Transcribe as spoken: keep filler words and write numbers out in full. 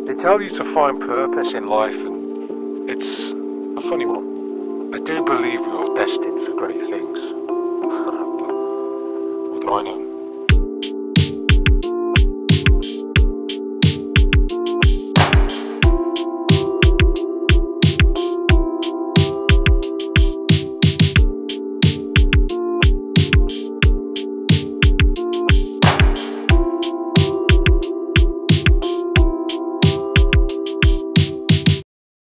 They tell you to find purpose in life, and it's a funny one. I do believe we are destined for great things. But what do I know?